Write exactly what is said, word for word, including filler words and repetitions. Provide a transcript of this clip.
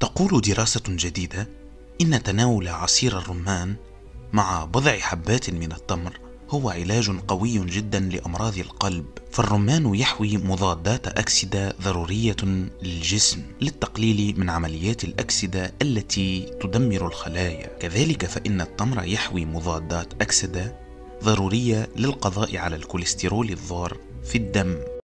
تقول دراسة جديدة إن تناول عصير الرمان مع بضع حبات من التمر هو علاج قوي جدا لأمراض القلب، فالرمان يحوي مضادات أكسدة ضرورية للجسم للتقليل من عمليات الأكسدة التي تدمر الخلايا. كذلك فإن التمر يحوي مضادات أكسدة ضرورية للقضاء على الكوليسترول الضار في الدم.